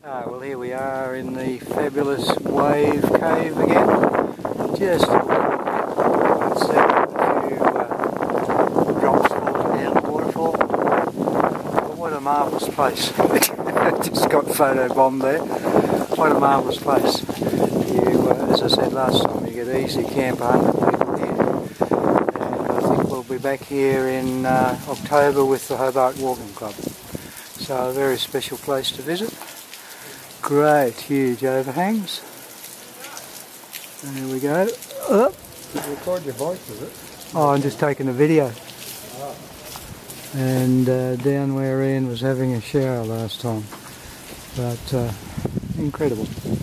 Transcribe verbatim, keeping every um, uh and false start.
Ah, well, here we are in the fabulous wave cave again. Just a little bit. See a few uh, drops falling down the waterfall. But what a marvellous place. Just got photo bombed there. What a marvellous place. You, uh, as I said last time, you get easy camp one hundred people here. And I think we'll be back here in uh, October with the Hobart Walking Club. So a very special place to visit. Great huge overhangs. There we go. Oh. You record your voice, is it? Oh, I'm just taking a video. Oh. And uh, down where Ian was having a shower last time. But uh, incredible.